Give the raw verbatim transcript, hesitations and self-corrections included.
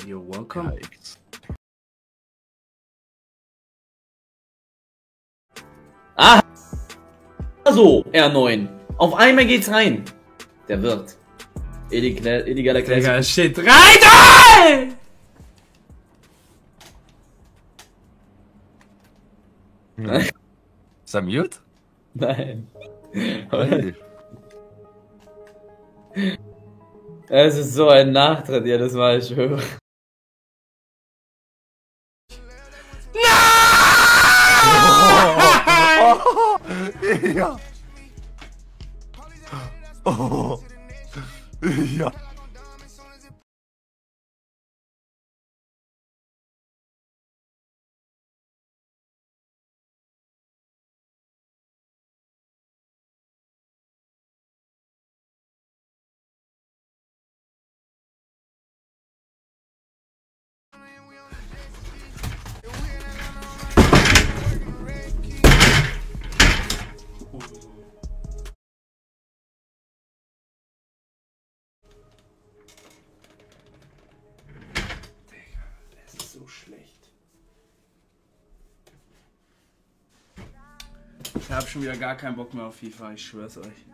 You're welcome. Ah! So, R neun. Auf einmal geht's rein. Der wird. Illegal, illegaler Classic. Digga, shit. Rein! Hm. Ist er mute? Nein. Hey. Es ist so ein Nachtritt jedes Mal, ich höre. Oh, ja. Oh, ja. Das ist so schlecht. Ich hab schon wieder gar keinen Bock mehr auf FIFA, ich schwör's euch.